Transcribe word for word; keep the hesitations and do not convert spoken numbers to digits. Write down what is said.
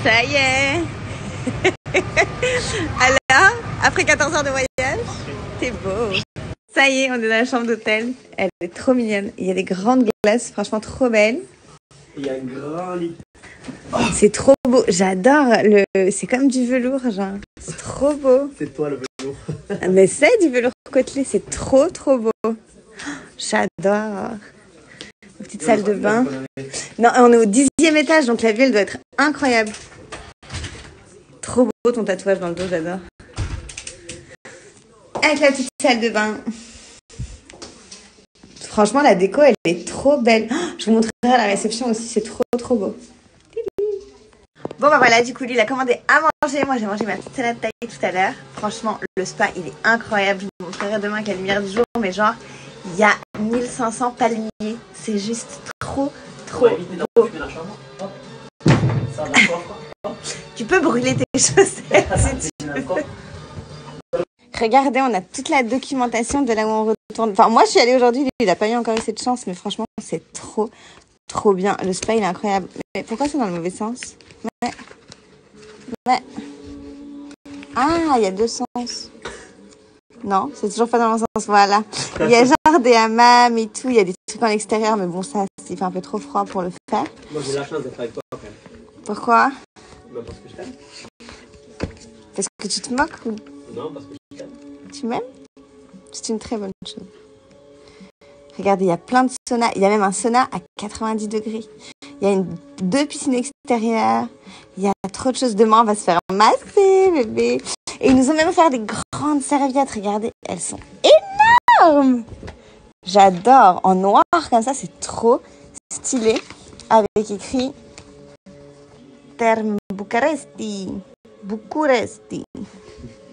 Ça y est. Alors, après quatorze heures de voyage, t'es beau. Ça y est, on est dans la chambre d'hôtel. Elle est trop mignonne. Il y a des grandes glaces, franchement trop belles. Il y a un grand lit. Oh, c'est trop beau. J'adore. Le... C'est comme du velours, genre. C'est trop beau. C'est toi le velours. Mais c'est du velours côtelé. C'est trop, trop beau. Oh, j'adore. Une petite salle de bain. Non, on est au dixième étage, donc la vue, elle doit être incroyable. Trop beau ton tatouage dans le dos, j'adore. Avec la petite salle de bain. Franchement, la déco, elle est trop belle. Oh, je vous montrerai à la réception aussi, c'est trop, trop beau. Bon, bah voilà, du coup, lui, il a commandé à manger. Moi, j'ai mangé ma petite salade taillée tout à l'heure. Franchement, le spa, il est incroyable. Je vous montrerai demain avec la lumière du jour. Mais genre, il y a mille cinq cents palmiers. C'est juste trop, trop beau. Tu peux brûler tes chaussettes si tu veux. Regardez, on a toute la documentation de là où on retourne. Enfin, moi, je suis allée aujourd'hui. Lui, il n'a pas eu encore eu cette chance. Mais franchement, c'est trop, trop bien. Le spa, il est incroyable. Mais pourquoi c'est dans le mauvais sens? Ouais. Ouais. Ah, il y a deux sens. Non, c'est toujours pas dans le bon sens. Voilà. Il y a genre des hammams et tout. Il y a des trucs en extérieur. Mais bon, ça, il fait un peu trop froid pour le faire. Moi, j'ai la chance d'être avec toi quand même. Pourquoi? Non, parce que je t'aime. Parce que tu te moques ou Non, parce que je t'aime. tu m'aimes? C'est une très bonne chose. Regardez, il y a plein de saunas. Il y a même un sauna à quatre-vingt-dix degrés. Il y a une, deux piscines extérieures. Il y a trop de choses. Demain, on va se faire masser, bébé. Et ils nous ont même offert des grandes serviettes. Regardez, elles sont énormes. J'adore. En noir, comme ça, c'est trop stylé. Avec écrit Terme Bucaresti. Bucuresti.